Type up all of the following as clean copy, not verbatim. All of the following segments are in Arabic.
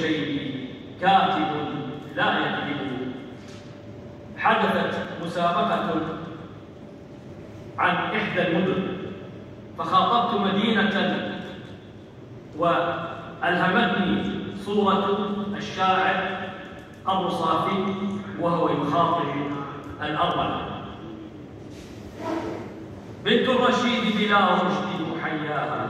الشيب كاتب لا يكذب. حدثت مسابقة عن إحدى المدن، فخاطبت مدينة وألهمتني صورة الشاعر أبو صافي وهو يخاطب الأرملة: بنت الرشيد بلا رشد محياها،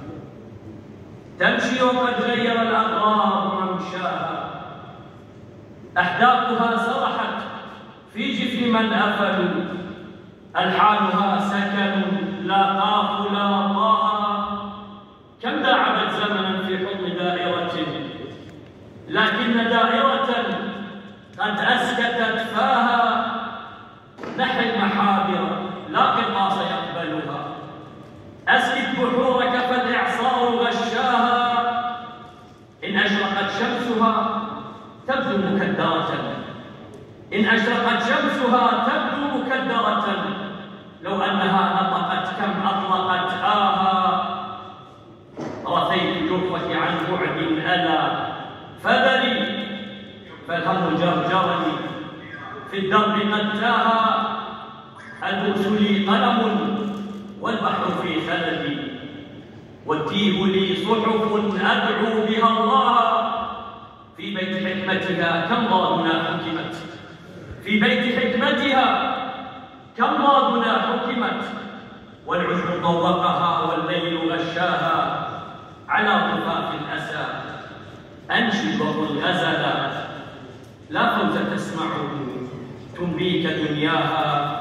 تمشي وقد غير الأغرار ممشاها، أحداقها سرحت في جفن من أفلوا، ألحانها سكن لا قاف لا طاها، كم داعبت زمنا في حضن دائرة، لكن دائرة قد أسكتت فاها، نحي المحابر لا قرطاس يقبلها، أسكت بحورك فالإعصار غشاها، إن أشرقت شمسها تبدو مكدرة، إن أشرقت شمسها تبدو مكدرة، لو أنها نطقت كم أطلقت آها، رثيت جرفك عن بعد ألا فذري، فالهم جرجرني في الدرب قد تاها، البؤس لي قلم والبحر في خلدي، والتيه لي صحف أدعو بها الله، في بيت حكمتها كم ضادنا حكمت، في بيت حكمتها كم ضادنا حكمت، والعشب طوقها والليل غشاها، على ضفاف الأسى أنشد وقل غزلا، لا فوز تسمعه تنبيك دنياها.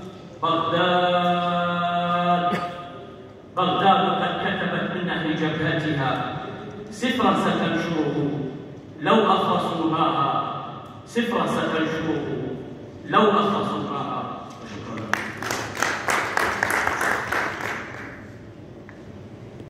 بغداد قد كتبت من نهر جبهتها سفرا ستنشره لو أخلصوا ماها، سفرا ستنشره لو أخلصوا ماها. شكرا.